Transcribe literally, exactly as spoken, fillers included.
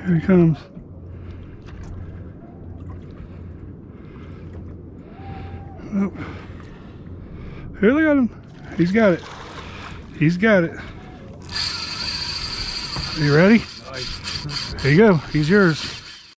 Here he comes. Oh. Here, look at him. He's got it. He's got it. Are you ready? Nice. There you go. He's yours.